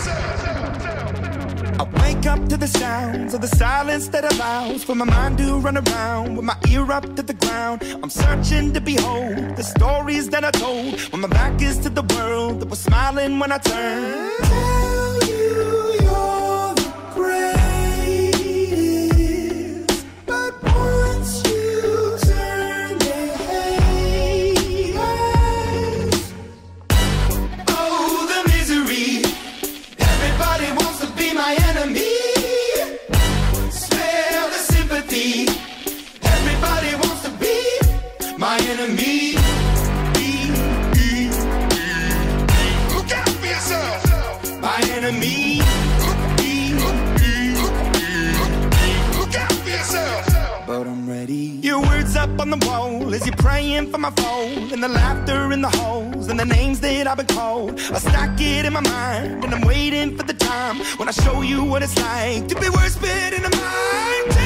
I wake up to the sounds of the silence that allows for my mind to run around with my ear up to the ground. I'm searching to behold the stories that I told when my back is to the world that was smiling when I turned. Tell you you're the greatest, but once you turn they hate us. Oh, the misery. Everybody wants to be my enemy. Spare the sympathy. Everybody wants to be my enemy. Look out for yourself. My enemy. Look out for yourself. But I'm ready. Your words up on the wall as you're praying for my fall, and the laughter in the halls and the names that I've been called. I stack it in my mind and I'm waiting for the time when I show you what it's like to be worse fit in the mind.